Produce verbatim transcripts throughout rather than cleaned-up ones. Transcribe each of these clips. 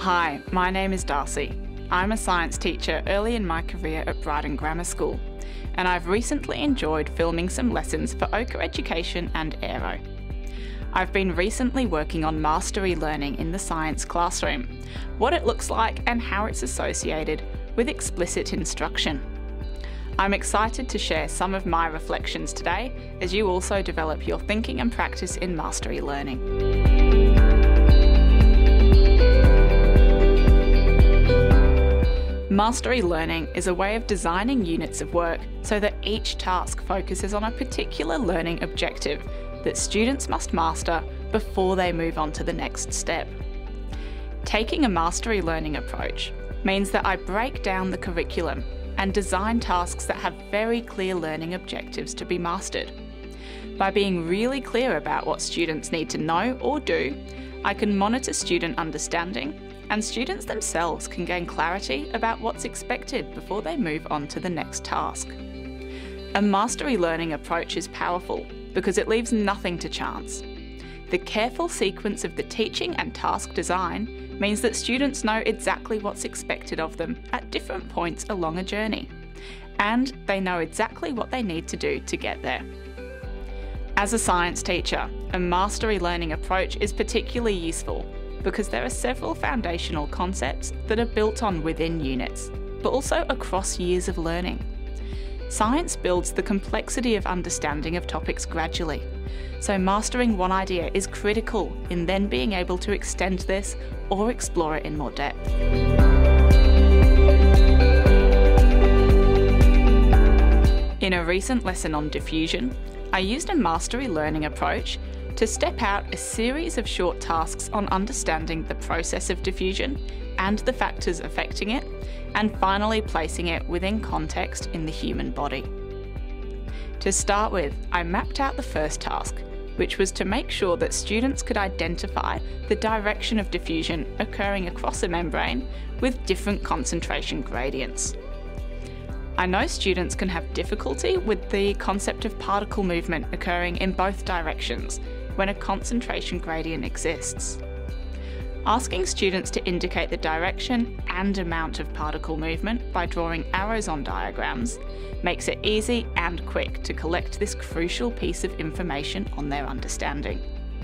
Hi, my name is Darcie. I'm a science teacher early in my career at Brighton Grammar School, and I've recently enjoyed filming some lessons for Ochre Education and Aero. I've been recently working on mastery learning in the science classroom, what it looks like and how it's associated with explicit instruction. I'm excited to share some of my reflections today as you also develop your thinking and practice in mastery learning. Mastery learning is a way of designing units of work so that each task focuses on a particular learning objective that students must master before they move on to the next step. Taking a mastery learning approach means that I break down the curriculum and design tasks that have very clear learning objectives to be mastered. By being really clear about what students need to know or do, I can monitor student understanding, and students themselves can gain clarity about what's expected before they move on to the next task. A mastery learning approach is powerful because it leaves nothing to chance. The careful sequence of the teaching and task design means that students know exactly what's expected of them at different points along a journey, and they know exactly what they need to do to get there. As a science teacher, a mastery learning approach is particularly useful because there are several foundational concepts that are built on within units, but also across years of learning. Science builds the complexity of understanding of topics gradually, so mastering one idea is critical in then being able to extend this or explore it in more depth. In a recent lesson on diffusion, I used a mastery learning approach to step out a series of short tasks on understanding the process of diffusion and the factors affecting it, and finally placing it within context in the human body. To start with, I mapped out the first task, which was to make sure that students could identify the direction of diffusion occurring across a membrane with different concentration gradients. I know students can have difficulty with the concept of particle movement occurring in both directions when a concentration gradient exists. Asking students to indicate the direction and amount of particle movement by drawing arrows on diagrams makes it easy and quick to collect this crucial piece of information on their understanding.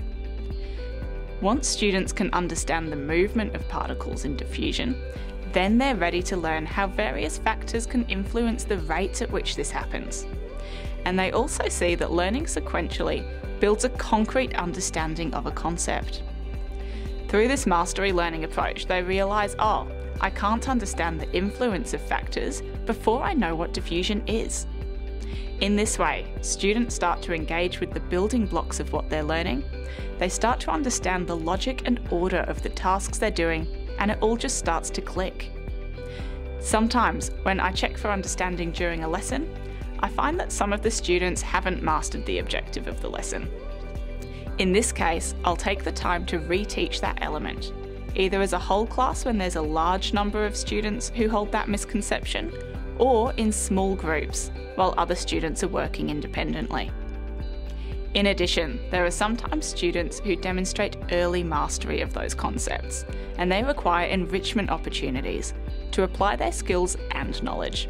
Once students can understand the movement of particles in diffusion, then they're ready to learn how various factors can influence the rate at which this happens. And they also see that learning sequentially builds a concrete understanding of a concept. Through this mastery learning approach, they realise, oh, I can't understand the influence of factors before I know what diffusion is. In this way, students start to engage with the building blocks of what they're learning. They start to understand the logic and order of the tasks they're doing, and it all just starts to click. Sometimes, when I check for understanding during a lesson, I find that some of the students haven't mastered the objective of the lesson. In this case, I'll take the time to reteach that element, either as a whole class when there's a large number of students who hold that misconception, or in small groups while other students are working independently. In addition, there are sometimes students who demonstrate early mastery of those concepts, and they require enrichment opportunities to apply their skills and knowledge.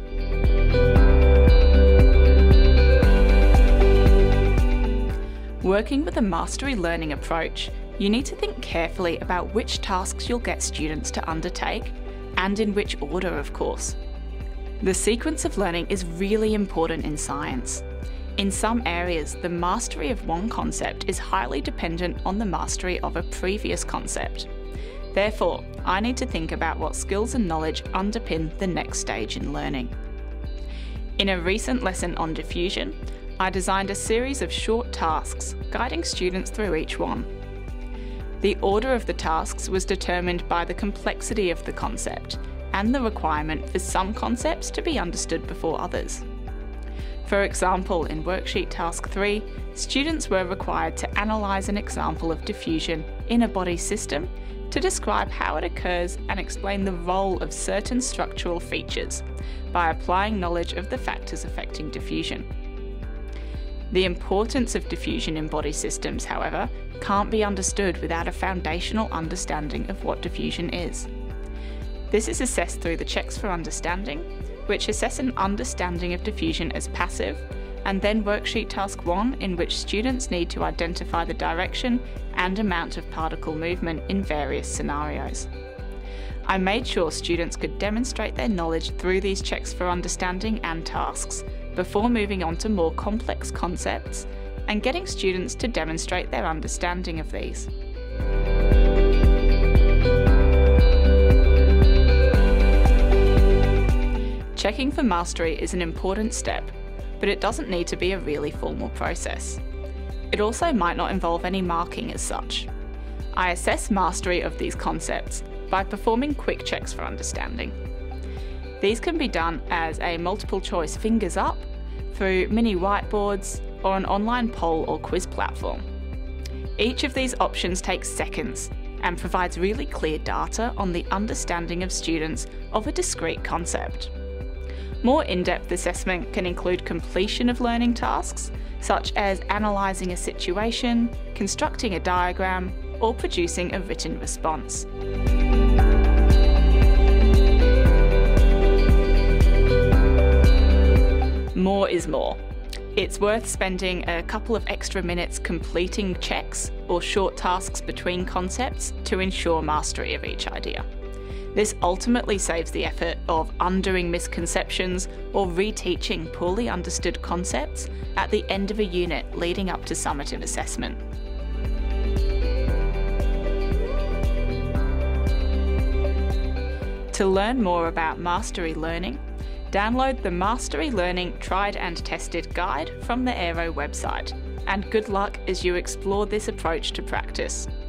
Working with a mastery learning approach, you need to think carefully about which tasks you'll get students to undertake, and in which order, of course. The sequence of learning is really important in science. In some areas, the mastery of one concept is highly dependent on the mastery of a previous concept. Therefore, I need to think about what skills and knowledge underpin the next stage in learning. In a recent lesson on diffusion, I designed a series of short tasks, guiding students through each one. The order of the tasks was determined by the complexity of the concept and the requirement for some concepts to be understood before others. For example, in worksheet task three, students were required to analyse an example of diffusion in a body system to describe how it occurs and explain the role of certain structural features by applying knowledge of the factors affecting diffusion. The importance of diffusion in body systems, however, can't be understood without a foundational understanding of what diffusion is. This is assessed through the checks for understanding, which assess an understanding of diffusion as passive, and then worksheet task one, in which students need to identify the direction and amount of particle movement in various scenarios. I made sure students could demonstrate their knowledge through these checks for understanding and tasks, before moving on to more complex concepts and getting students to demonstrate their understanding of these. Checking for mastery is an important step, but it doesn't need to be a really formal process. It also might not involve any marking as such. I assess mastery of these concepts by performing quick checks for understanding. These can be done as a multiple choice fingers up, through mini whiteboards, or an online poll or quiz platform. Each of these options takes seconds and provides really clear data on the understanding of students of a discrete concept. More in-depth assessment can include completion of learning tasks, such as analysing a situation, constructing a diagram, or producing a written response. More is more. It's worth spending a couple of extra minutes completing checks or short tasks between concepts to ensure mastery of each idea. This ultimately saves the effort of undoing misconceptions or reteaching poorly understood concepts at the end of a unit leading up to summative assessment. To learn more about mastery learning, download the Mastery Learning Tried and Tested Guide from the Aero website, and good luck as you explore this approach to practice.